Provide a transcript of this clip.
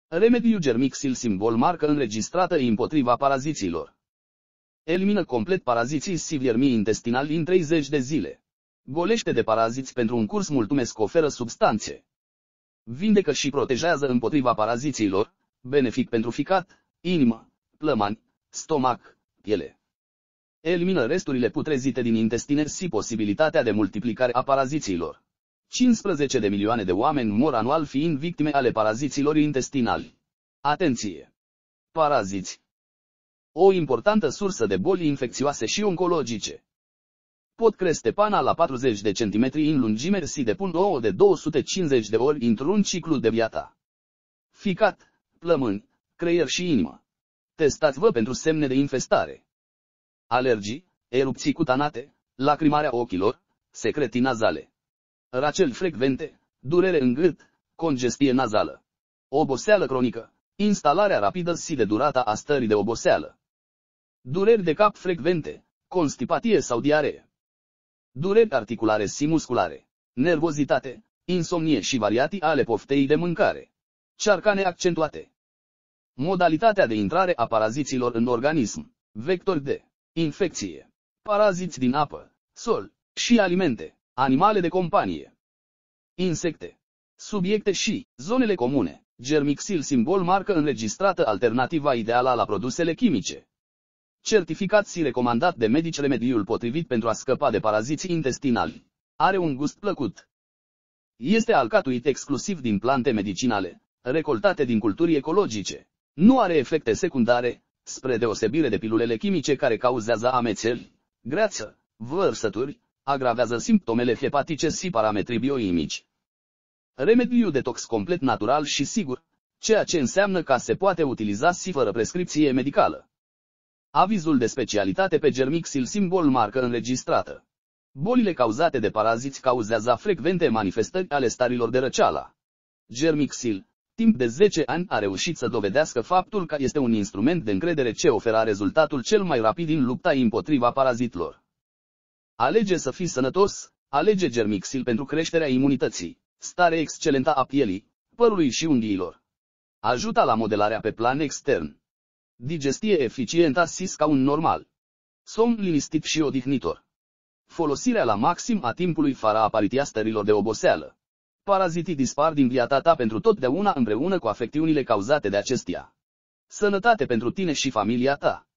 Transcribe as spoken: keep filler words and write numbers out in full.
Remediu Germixil Symbol, marcă înregistrată împotriva paraziților. Elimină complet paraziții și viermii intestinali în treizeci de zile. Golește de paraziți pentru un curs mulțumesc, oferă substanțe. Vindecă și protejează împotriva paraziților, benefic pentru ficat, inimă, plămani, stomac, piele. Elimină resturile putrezite din intestine și posibilitatea de multiplicare a paraziților. cincisprezece de milioane de oameni mor anual fiind victime ale paraziților intestinali. Atenție! Paraziți. O importantă sursă de boli infecțioase și oncologice. Pot crește până la patruzeci de centimetri în lungime și depun ouă de două sute cincizeci de ori într-un ciclu de viață. Ficat, plămâni, creier și inimă. Testați-vă pentru semne de infestare. Alergii, erupții cutanate, lacrimarea ochilor, secreții nazale. Răceli frecvente, durere în gât, congestie nazală. Oboseală cronică, instalarea rapidă și de durata a stării de oboseală. Dureri de cap frecvente, constipație sau diaree. Dureri articulare și musculare, nervozitate, insomnie și variații ale poftei de mâncare. Cearcane accentuate. Modalitatea de intrare a paraziților în organism, vectori de infecție, paraziți din apă, sol și alimente, animale de companie, insecte, subiecte și zonele comune. Germixil Symbol, marcă înregistrată, alternativa ideală la produsele chimice. Certificat și recomandat de medici, remediul potrivit pentru a scăpa de paraziții intestinali. Are un gust plăcut. Este alcatuit exclusiv din plante medicinale, recoltate din culturi ecologice. Nu are efecte secundare, spre deosebire de pilulele chimice care cauzează amețeli, greață, vărsături, agravează simptomele hepatice și parametrii bioimici. Remediu detox complet natural și sigur, ceea ce înseamnă că se poate utiliza și fără prescripție medicală. Avizul de specialitate pe Germixil Symbol, marcă înregistrată. Bolile cauzate de paraziți cauzează frecvente manifestări ale stărilor de răceală. Germixil, timp de zece ani, a reușit să dovedească faptul că este un instrument de încredere ce oferă rezultatul cel mai rapid în lupta împotriva paraziților. Alege să fii sănătos, alege Germixil pentru creșterea imunității, stare excelentă a pielii, părului și unghiilor. Ajută la modelarea pe plan extern. Digestie eficientă și scaun normal. Somn liniștit și odihnitor. Folosirea la maxim a timpului fără apariția stărilor de oboseală. Parazitii dispar din viața ta pentru totdeauna împreună cu afecțiunile cauzate de acestea. Sănătate pentru tine și familia ta.